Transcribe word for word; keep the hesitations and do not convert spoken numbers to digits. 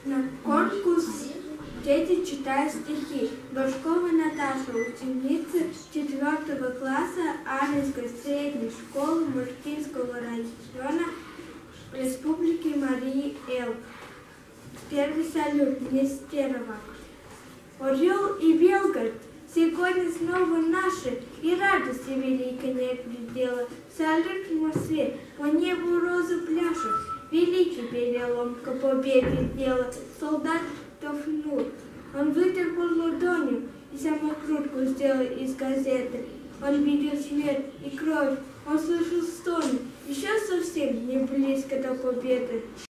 На конкурс дети читают стихи. Башкова Наташа, ученица четвертого класса Армянской средней школы Муртинского района Республики Марии Эл. Первый салют Нестерова. Орел и Белгород сегодня снова наши, и радости великой нет предела. Салют в Москве, по небу розы пляшут, великий переломка победы дела. Солдатов нур, он вытерпел ладонью и самокрутку сделал из газеты. Он видел смерть и кровь, он слышал стоны, еще совсем не близко до победы.